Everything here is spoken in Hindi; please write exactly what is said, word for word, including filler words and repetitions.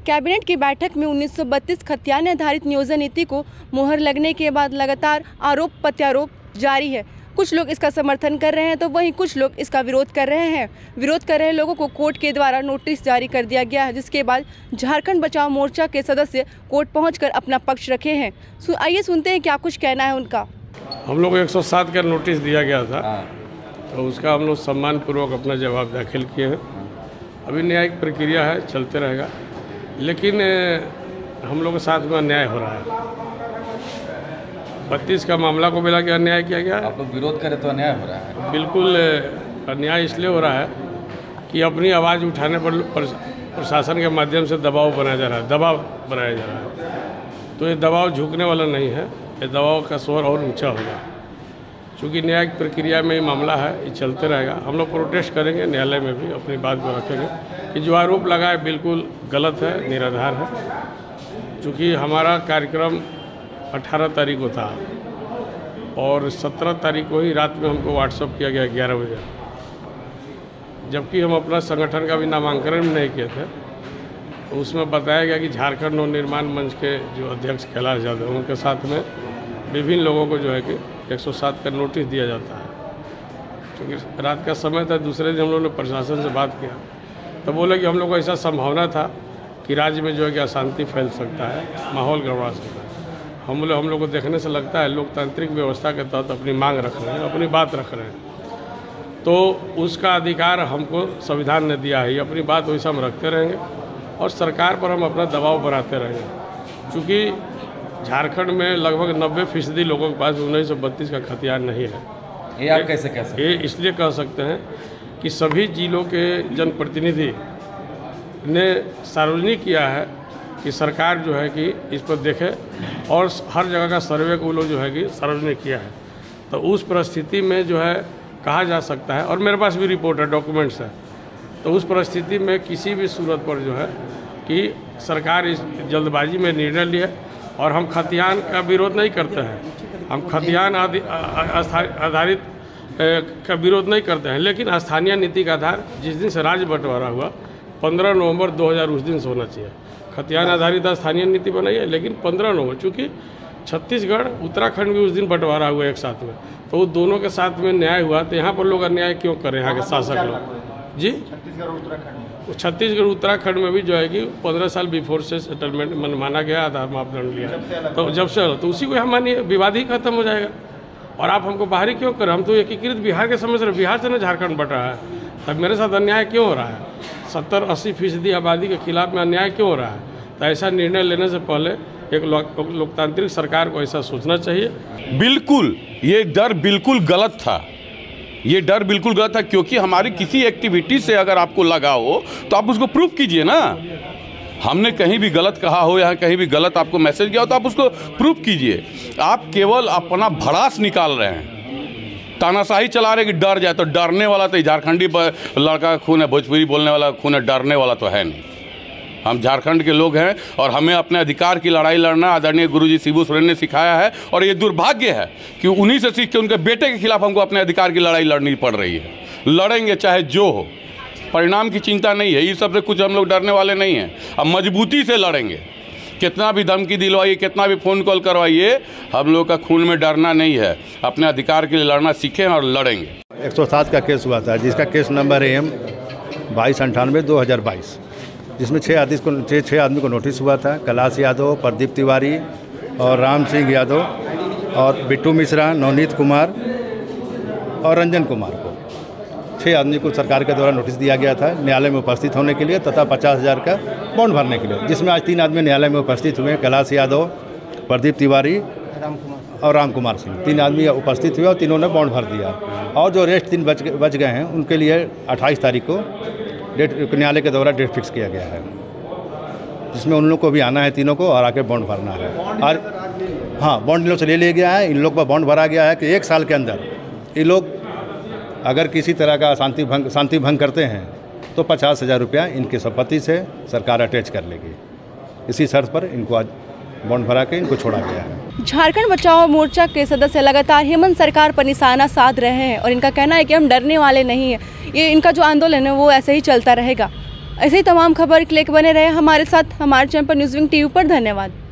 कैबिनेट की बैठक में उन्नीस सौ बत्तीस खतियान आधारित नियोजन नीति को मुहर लगने के बाद लगातार आरोप प्रत्यारोप जारी है। कुछ लोग इसका समर्थन कर रहे हैं तो वहीं कुछ लोग इसका विरोध कर रहे हैं। विरोध कर रहे लोगों को कोर्ट के द्वारा नोटिस जारी कर दिया गया है, जिसके बाद झारखंड बचाओ मोर्चा के सदस्य कोर्ट पहुंचकर अपना पक्ष रखे हैं। आइए सुनते हैं क्या कुछ कहना है उनका। हम लोग को एक सौ सात का नोटिस दिया गया था, तो उसका हम लोग सम्मानपूर्वक अपना जवाब दाखिल किए हैं। अभी न्यायिक प्रक्रिया है, चलते रहेगा, लेकिन हम लोग के साथ में अन्याय हो रहा है। बत्तीस का मामला को मिला के अन्याय किया गया। आप लोग विरोध करें तो अन्याय हो रहा है। बिल्कुल अन्याय इसलिए हो रहा है कि अपनी आवाज़ उठाने पर प्रशासन के माध्यम से दबाव बनाया जा रहा है, दबाव बनाया जा रहा है। तो ये दबाव झुकने वाला नहीं है, ये दबाव का स्वर और ऊंचा होगा। चूँकि न्यायिक प्रक्रिया में ये मामला है, ये चलते रहेगा। हम लोग प्रोटेस्ट करेंगे, न्यायालय में भी अपनी बात को रखेंगे कि जो आरोप लगाए बिल्कुल गलत है, निराधार है। चूँकि हमारा कार्यक्रम अठारह तारीख को था और सत्रह तारीख को ही रात में हमको व्हाट्सअप किया गया ग्यारह बजे, जबकि हम अपना संगठन का भी नामांकन नहीं किए थे। तो उसमें बताया गया कि झारखंड नवनिर्माण मंच के जो अध्यक्ष कैलाश यादव, उनके साथ में विभिन्न लोगों को जो है कि एक सौ सात का नोटिस दिया जाता है। क्योंकि रात का समय था, दूसरे दिन हम लोगों ने प्रशासन से बात किया तो बोले कि हम लोग को ऐसा संभावना था कि राज्य में जो है कि अशांति फैल सकता है, माहौल गड़बड़ा सकता है। हम लोग हम लोग को देखने से लगता है लोकतांत्रिक व्यवस्था के तहत अपनी मांग रख रहे हैं, अपनी बात रख रहे हैं, तो उसका अधिकार हमको संविधान ने दिया है। अपनी बात वैसा हम रखते रहेंगे और सरकार पर हम अपना दबाव बनाते रहेंगे। क्योंकि झारखंड में लगभग नब्बे फीसदी लोगों के पास उन्नीस सौ बत्तीस का खतियान नहीं है। ये आप कैसे कह सकते हैं? ये इसलिए कह सकते हैं कि सभी जिलों के जनप्रतिनिधि ने सार्वजनिक किया है कि सरकार जो है कि इस पर देखे, और हर जगह का सर्वे को लोग जो है कि सार्वजनिक किया है। तो उस परिस्थिति में जो है कहा जा सकता है, और मेरे पास भी रिपोर्ट है, डॉक्यूमेंट्स है, तो उस परिस्थिति में किसी भी सूरत पर जो है कि सरकार इस जल्दबाजी में निर्णय लिया। और हम खतियान का विरोध नहीं करते हैं, हम खतियान आधारित का विरोध नहीं करते हैं, लेकिन स्थानीय नीति का आधार जिस दिन से राज्य बंटवारा हुआ पंद्रह नवंबर दो हज़ार उस दिन से होना चाहिए। खतियान आधारित स्थानीय नीति बनाई है, लेकिन पंद्रह नवंबर, चूँकि छत्तीसगढ़ उत्तराखंड भी उस दिन बंटवारा हुआ एक साथ में, तो वो दोनों के साथ में न्याय हुआ। तो यहाँ पर लोग अन्याय क्यों कर रहे हैं? यहाँ के शासक लोग जी छत्तीसगढ़ उत्तराखंड छत्तीसगढ़ उत्तराखंड में भी जो है कि पंद्रह साल बिफोर से सेटलमेंट माना गया, आधार मापदंड लिया, तो जब से तो उसी को हम मानिए विवाद ही खत्म हो जाएगा। और आप हमको बाहरी क्यों करें? हम तो एकीकृत बिहार के समझ रहे, बिहार से ना झारखंड बट रहा है, तब मेरे साथ अन्याय क्यों हो रहा है? सत्तर अस्सी फीसदी आबादी के खिलाफ में अन्याय क्यों हो रहा है? तो ऐसा निर्णय लेने से पहले एक लोकतांत्रिक सरकार को ऐसा सोचना चाहिए। बिल्कुल ये डर बिल्कुल गलत था, ये डर बिल्कुल गलत था, क्योंकि हमारी किसी एक्टिविटी से अगर आपको लगा हो तो आप उसको प्रूफ कीजिए ना। हमने कहीं भी गलत कहा हो या कहीं भी गलत आपको मैसेज किया हो तो आप उसको प्रूफ कीजिए। आप केवल अपना भड़ास निकाल रहे हैं, तानाशाही चला रहे कि डर जाए। तो डरने वाला तो झारखंडी लड़का खून है, भोजपुरी बोलने वाला खून है, डरने वाला तो है नहीं। हम झारखंड के लोग हैं और हमें अपने अधिकार की लड़ाई लड़ना आदरणीय गुरुजी शिबू सोरेन ने सिखाया है। और ये दुर्भाग्य है कि उन्हीं से सीख के उनके बेटे के खिलाफ हमको अपने अधिकार की लड़ाई लड़नी पड़ रही है। लड़ेंगे चाहे जो हो, परिणाम की चिंता नहीं है, ये सबसे कुछ हम लोग डरने वाले नहीं हैं। अब मजबूती से लड़ेंगे, कितना भी धमकी दिलवाइए, कितना भी फ़ोन कॉल करवाइए, हम लोग का खून में डरना नहीं है। अपने अधिकार के लिए लड़ना सीखें और लड़ेंगे। एक सौ सात का केस हुआ था, जिसका केस नंबर है एम बाईस अंठानवे दो हज़ार बाईस, जिसमें छः आदमी को छः छः आदमी को नोटिस हुआ था। कैलाश यादव, प्रदीप तिवारी और राम सिंह यादव और बिट्टू मिश्रा, नवनीत कुमार और रंजन कुमार को, छः आदमी को सरकार के द्वारा नोटिस दिया गया था न्यायालय में उपस्थित होने के लिए तथा पचास हज़ार का बॉन्ड भरने के लिए, जिसमें आज तीन आदमी न्यायालय में उपस्थित हुए। कैलाश यादव, प्रदीप तिवारी और राम कुमार सिंह, तीन आदमी उपस्थित हुए और तीनों ने बॉन्ड भर दिया। और जो रेस्ट तीन बच बच गए हैं उनके लिए अट्ठाईस तारीख को डेट न्यायालय के द्वारा डेट फिक्स किया गया है, जिसमें उन लोग को भी आना है, तीनों को, और आके बॉन्ड भरना है। और हाँ, बॉन्ड इन लोग से ले लिया गया है। इन लोग पर बॉन्ड भरा गया है कि एक साल के अंदर ये लोग अगर किसी तरह का शांति भंग शांति भंग करते हैं तो पचास हज़ार रुपया इनके संपत्ति से सरकार अटैच कर लेगी। इसी शर्त पर इनको आज बॉन्ड भरा के इनको छोड़ा गया है। झारखंड बचाओ मोर्चा के सदस्य लगातार हेमंत सरकार पर निशाना साध रहे हैं और इनका कहना है कि हम डरने वाले नहीं हैं, ये इनका जो आंदोलन है वो ऐसे ही चलता रहेगा। ऐसे ही तमाम खबर के लिए बने रहे हमारे साथ हमारे चैनल पर न्यूज़ विंग टीवी पर। धन्यवाद।